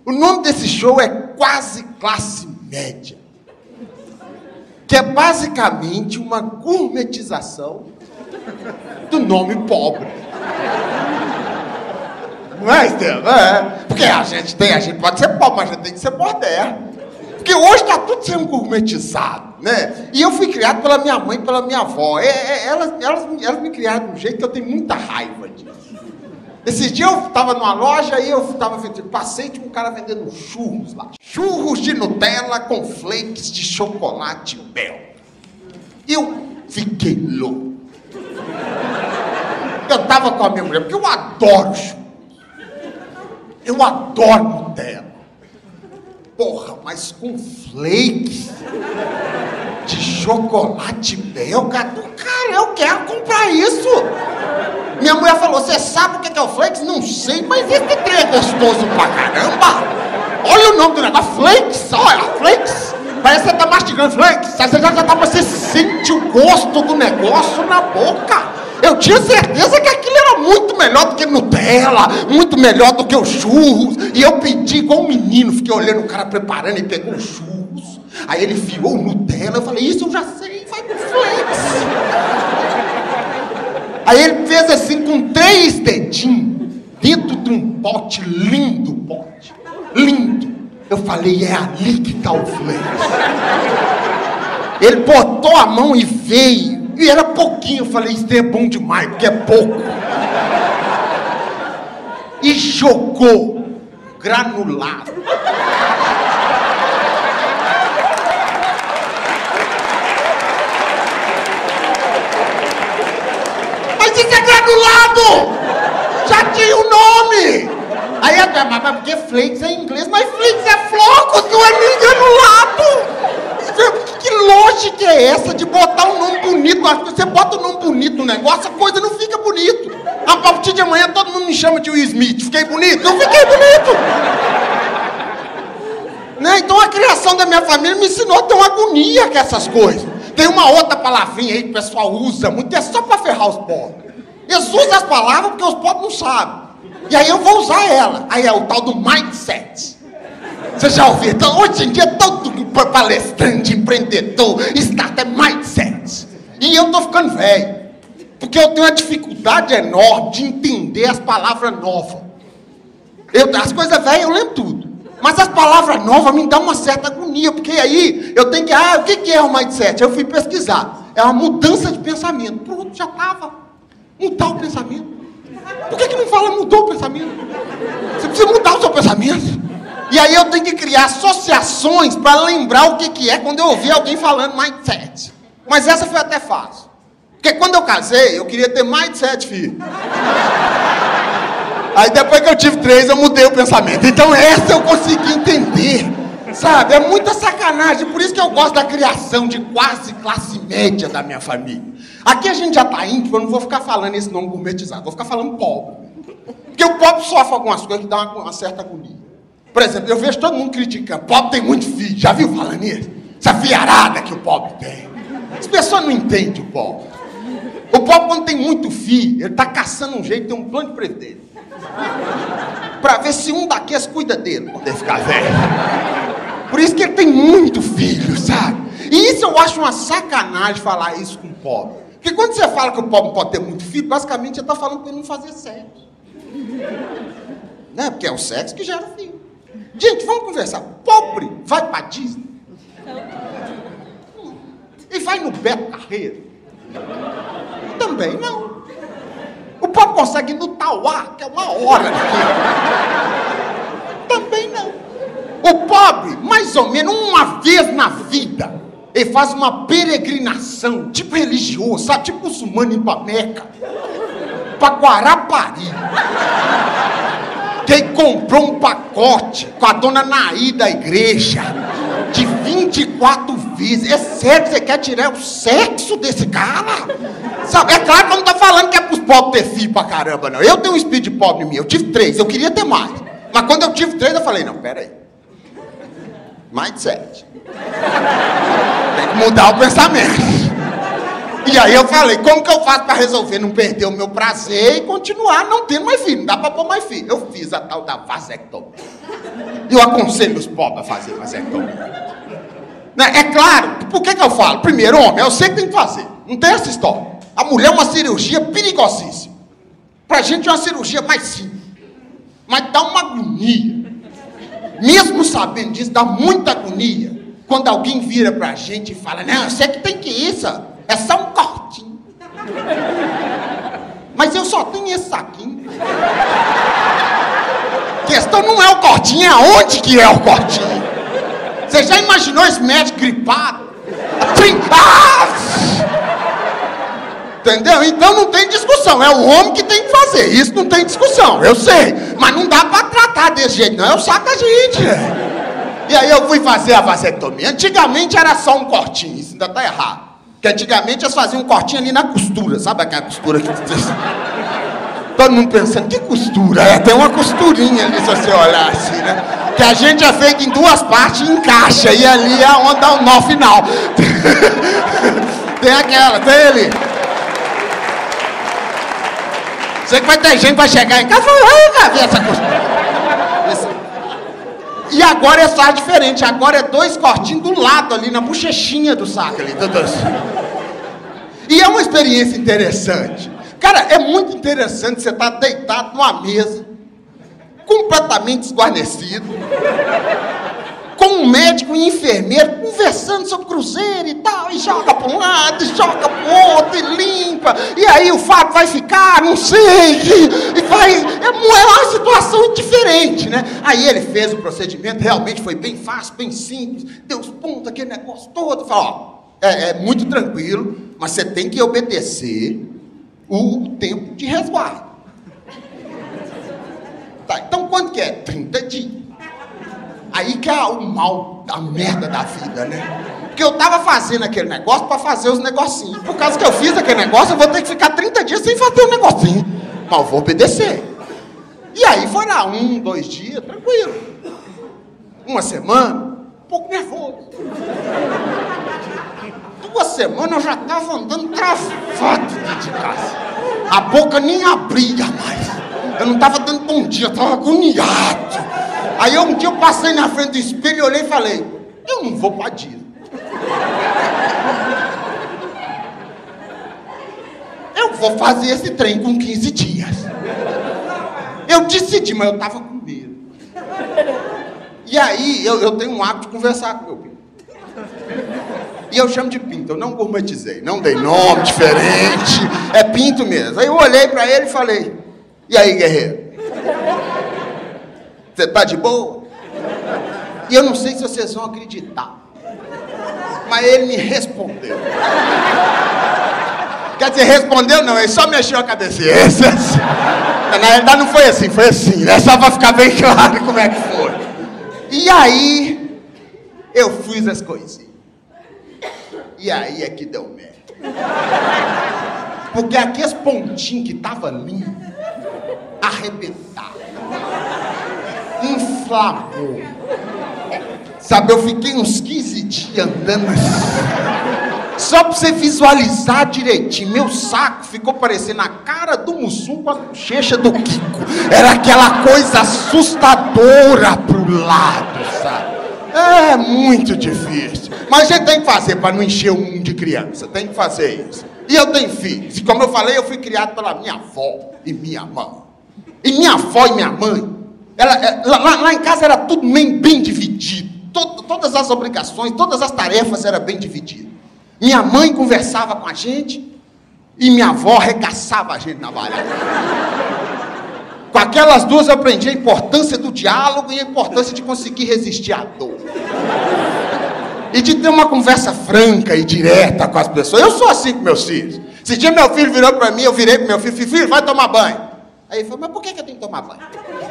O nome desse show é Quase Classe Média, que é basicamente uma gourmetização do nome pobre. Não é, Estevam? É. Porque a gente pode ser pobre, mas a gente tem que ser moderno. Porque hoje está tudo sendo gourmetizado, né? E eu fui criado pela minha mãe e pela minha avó. Elas me criaram de um jeito que eu tenho muita raiva disso. Esse dia eu estava numa loja e eu estava vendendo, passei de um cara vendendo churros lá. Churros de Nutella com flakes de chocolate Bel. Eu fiquei louco. Eu estava com a minha mulher, porque eu adoro churros. Eu adoro Nutella. Porra, mas com flakes de chocolate belga, cara, eu quero comprar isso. Minha mulher falou, você sabe o que é o flakes? Não sei, mas esse trem é gostoso pra caramba. Olha o nome do negócio, flakes, olha, flakes. Parece que você tá mastigando flakes, você sente o gosto do negócio na boca. Eu tinha certeza que aquilo era muito melhor do que Nutella, muito melhor do que os churros. E eu pedi igual um menino, fiquei olhando o cara preparando e pegou os churros. Aí ele enfiou o Nutella, eu falei, isso eu já sei, vai pro flakes. Aí ele fez assim com 3 dedinhos, dentro de um pote lindo, lindo. Eu falei, é ali que tá o flakes. Ele botou a mão e veio. E era pouquinho, eu falei, isso é bom demais, porque é pouco. E jogou granulado. Mas isso é granulado! Já tinha o nome! Aí, mas porque flakes é em inglês, mas flakes é flocos, não é nem granulado! Que lógica é essa de botar um nome bonito? Acho que você bota um nome bonito no negócio, a coisa não fica bonito. A partir de amanhã todo mundo me chama de Will Smith. Fiquei bonito? Não fiquei bonito! Né? Então a criação da minha família me ensinou a ter uma agonia com essas coisas. Tem uma outra palavrinha aí que o pessoal usa muito, é só pra ferrar os pobres. Eles usam as palavras porque os pobres não sabem. E aí eu vou usar ela. Aí é o tal do mindset. Você já ouviu? Então, hoje em dia, todo palestrante, empreendedor, startup mindset. E eu tô ficando velho. Porque eu tenho uma dificuldade enorme de entender as palavras novas. As coisas velhas eu lembro tudo. Mas as palavras novas me dão uma certa agonia. Porque aí eu tenho que... o que é o mindset? Eu fui pesquisar. É uma mudança de pensamento. Pronto, já estava. Mudar o pensamento. Por que não fala mudou o pensamento? Você precisa mudar o seu pensamento. E aí eu tenho que criar associações para lembrar o que é quando eu ouvir alguém falando mindset. Mas essa foi até fácil. Porque quando eu casei, eu queria ter mais de 7 filhos. Aí depois que eu tive 3, eu mudei o pensamento. Então essa eu consegui entender. Sabe? É muita sacanagem. Por isso que eu gosto da criação de quase classe média da minha família. Aqui a gente já tá íntimo, eu não vou ficar falando esse nome gourmetizado. Vou ficar falando pobre. Porque o pobre sofre algumas coisas que dão uma certa agonia. Por exemplo, eu vejo todo mundo criticando. Pobre tem muito filho. Já viu falando nisso? Essa fiarada que o pobre tem. As pessoas não entendem o pobre. O pobre, quando tem muito filho, ele está caçando um jeito de ter um plano de previdência. Para ver se um daqueles cuida dele quando ele ficar velho. Por isso que ele tem muito filho, sabe? E isso eu acho uma sacanagem falar isso com o pobre. Porque quando você fala que o pobre pode ter muito filho, basicamente você está falando para ele não fazer sexo. Né? Porque é o sexo que gera filho. Gente, vamos conversar. Pobre vai pra Disney? E vai no Beto Carreiro? Também não. O pobre consegue ir no Tauá, que é 1 hora daqui. Também não. O pobre, mais ou menos uma vez na vida, ele faz uma peregrinação, tipo religioso, sabe? Tipo muçulmano indo pra Meca. Pra Guarapari. Quem comprou um pacote com a dona Naí da igreja de 24 vezes. É sério que você quer tirar o sexo desse cara? Sabe, é claro que eu não tô falando que é pros pobres ter filho pra caramba, não. Eu tenho um espírito de pobre em mim, eu tive 3, eu queria ter mais. Mas quando eu tive 3, eu falei, não, pera aí. Mindset. Tem que mudar o pensamento. E aí eu falei, como que eu faço para resolver não perder o meu prazer e continuar não tendo mais filho? Não dá para pôr mais filho. Eu fiz a tal da vasectomia. Eu aconselho os pobres a fazer vasectomia. É claro, por que eu falo? Primeiro, homem, eu sei que tem que fazer. Não tem essa história. A mulher é uma cirurgia perigosíssima. Pra gente é uma cirurgia mais simples. Mas dá uma agonia. Mesmo sabendo disso, dá muita agonia. Quando alguém vira pra gente e fala, não, eu sei que tem que ir, é só um cortinho. Mas eu só tenho esse saquinho. A questão não é o cortinho, é aonde que é o cortinho. Você já imaginou esse médico gripado? Entendeu? Então não tem discussão, é o homem que tem que fazer, isso não tem discussão, eu sei, mas não dá pra tratar desse jeito não, eu saco a gente. E aí eu fui fazer a vasectomia, antigamente era só um cortinho, isso ainda tá errado, porque antigamente eles faziam um cortinho ali na costura, sabe aquela costura que... Todo mundo pensando, que costura? Tem uma costurinha ali, se você olhar assim, né? Que a gente é feito em duas partes e encaixa, e ali é onde dá o nó final. Tem aquela, tem ali. Sei que vai ter gente que vai chegar em casa e falar, ver essa costura. E agora é só diferente, agora é 2 cortinhos do lado ali, na bochechinha do saco ali. E é uma experiência interessante. Cara, é muito interessante você estar deitado numa mesa, completamente esguarnecido, com um médico e um enfermeiro conversando sobre cruzeiro e tal, e joga para um lado, e joga para o outro, e limpa, e aí o Fábio vai ficar, não sei, e vai... É uma situação diferente, né? Aí ele fez o procedimento, realmente foi bem fácil, bem simples, deu os pontos, aquele negócio todo, falou, ó, é muito tranquilo, mas você tem que obedecer o tempo de resguardo. Tá, então quanto que é? 30 dias. Aí que é o mal, a merda da vida, né? Porque eu tava fazendo aquele negócio pra fazer os negocinhos. Por causa que eu fiz aquele negócio, eu vou ter que ficar 30 dias sem fazer o negocinho. Mas eu vou obedecer. E aí foi lá 1, 2 dias, tranquilo. 1 semana, um pouco nervoso. 2 semanas eu já tava andando travado dentro de casa. A boca nem abria mais. Eu não tava dando bom dia, eu tava agoniado. Aí um dia eu passei na frente do espelho e olhei e falei, eu não vou pra Disney. Eu vou fazer esse trem com 15 dias. Eu decidi, mas eu tava com medo. E aí eu tenho um hábito de conversar com meu pinto. E eu chamo de pinto, eu não gourmetizei, não dei nome diferente, é pinto mesmo. Aí eu olhei pra ele e falei, e aí, guerreiro? Você tá de boa? E eu não sei se vocês vão acreditar, mas ele me respondeu. Quer dizer, respondeu não, ele só mexeu a cabeça. Na realidade não foi assim, né? Só pra ficar bem claro como é que foi. E aí, eu fiz as coisinhas. E aí é que deu merda. Porque aqueles pontinhos que tava lindo, arrebentaram. Inflamou. Sabe, eu fiquei uns 15 dias andando assim. Só pra você visualizar direitinho. Meu saco ficou parecendo a cara do Mussum com a bochecha do Kiko. Era aquela coisa assustadora pro lado, sabe? É muito difícil. Mas a gente tem que fazer para não encher o mundo de criança. Tem que fazer isso. E eu tenho filhos. E como eu falei, eu fui criado pela minha avó e minha mãe. E minha avó e minha mãe, lá em casa era tudo bem dividido. Todas as obrigações, todas as tarefas eram bem divididas. Minha mãe conversava com a gente e minha avó arregaçava a gente na barraca. Com aquelas duas eu aprendi a importância do diálogo e a importância de conseguir resistir à dor. E de ter uma conversa franca e direta com as pessoas. Eu sou assim com meus filhos. Esse dia meu filho virou para mim, eu virei pro meu filho, filho, vai tomar banho. Aí ele falou, mas por que eu tenho que tomar banho?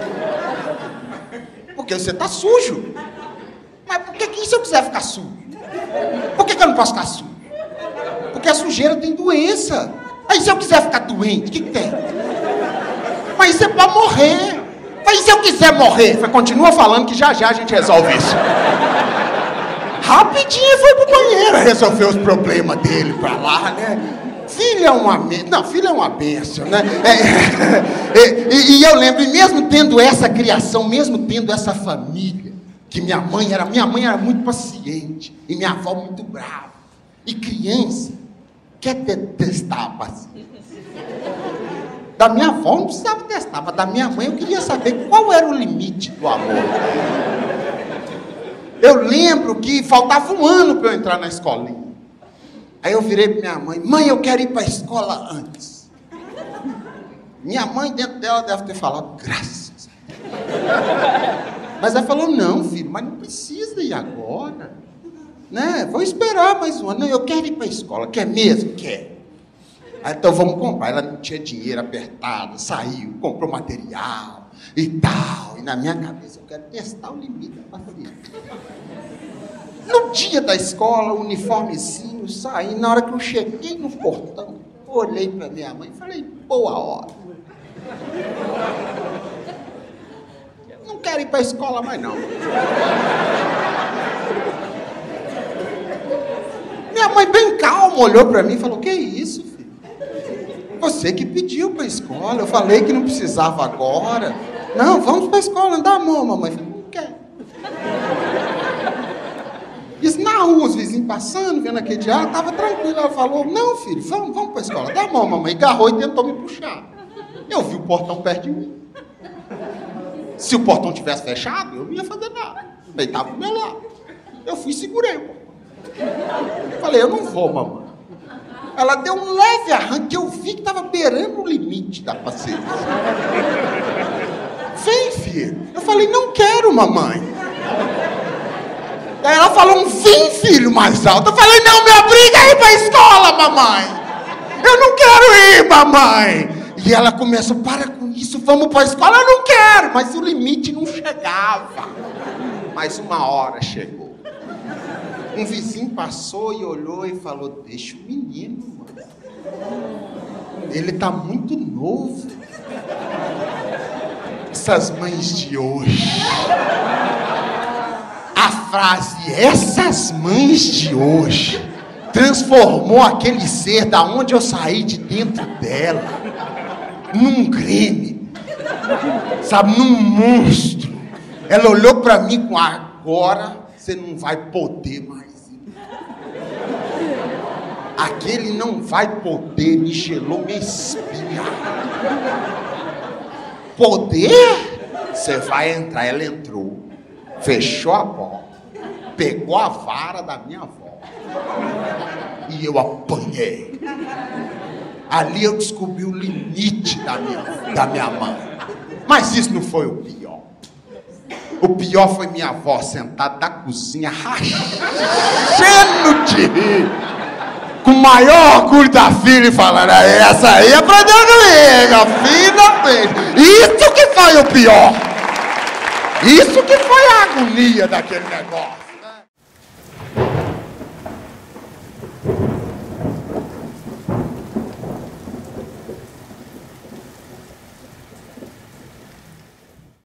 Porque você tá sujo. Mas por que se eu quiser ficar sujo? Por que eu não posso ficar sujo? Porque a sujeira tem doença. Aí se eu quiser ficar doente, o que tem? Mas isso é pra morrer. Mas e se eu quiser morrer? Continua falando que já a gente resolve isso. Rapidinho foi pro banheiro resolver os problemas dele pra lá, né? Filho é uma... Não, filho é uma bênção, né? E eu lembro, e mesmo tendo essa criação, mesmo tendo essa família, que minha mãe era muito paciente e minha avó muito brava. E criança quer testar a paciência. Da minha avó não precisava testar, mas da minha mãe eu queria saber qual era o limite do amor. Eu lembro que faltava um ano para eu entrar na escolinha. Aí eu virei para minha mãe: mãe, eu quero ir para a escola antes. Minha mãe, dentro dela, deve ter falado: graças a Deus. Mas ela falou: não, filho, mas não precisa ir agora, né? Vou esperar mais um ano. Não, eu quero ir para a escola. Quer mesmo? Quer. Aí, então vamos comprar. Ela não tinha dinheiro, apertado, saiu, comprou material e tal. E na minha cabeça, eu quero testar o limite da paciência. No dia da escola, o uniformezinho, saí. Na hora que eu cheguei no portão, olhei para minha mãe e falei: boa hora. Não quero ir para a escola mais, não. Minha mãe, bem calma, olhou para mim e falou: que isso, filho? Você que pediu para a escola. Eu falei que não precisava agora. Não, vamos para a escola, dá a mão, mamãe. Eu falei: não quero. Isso na rua, os vizinhos passando, vendo aquele dia, ela estava tranquila. Ela falou: não, filho, vamos para a escola, dá a mão, mamãe. E agarrou e tentou me puxar. Eu vi o portão perto de mim. Se o portão tivesse fechado, eu não ia fazer nada. Ele estava do meu lado. Eu fui e segurei o portão. Falei: eu não vou, mamãe. Ela deu um leve arranque, eu vi que estava beirando o limite da paciência. Vem, filho. Eu falei: não quero, mamãe. Daí ela falou um vem, filho, mais alto. Eu falei: não me obriga a ir para a escola, mamãe. Eu não quero ir, mamãe. E ela começa: para com isso, vamos para a escola. Eu não quero. Mas o limite não chegava. Mas uma hora chegou. Um vizinho passou e olhou e falou: deixa o menino, mano. Ele tá muito novo. Essas mães de hoje. A frase "essas mães de hoje" transformou aquele ser da onde eu saí de dentro dela num grêmio, sabe, num monstro. Ela olhou pra mim com: agora você não vai poder mais ir. Aquele não vai poder me gelou minha espinha. Poder? Você vai entrar. Ela entrou, fechou a porta, pegou a vara da minha avó e eu apanhei. Ali eu descobri o limite da minha mãe. Mas isso não foi o pior. O pior foi minha avó sentada na cozinha, rachando de rir, com o maior orgulho da filha, e falando: essa aí aprendeu comigo, finalmente. Isso que foi o pior. Isso que foi a agonia daquele negócio, né?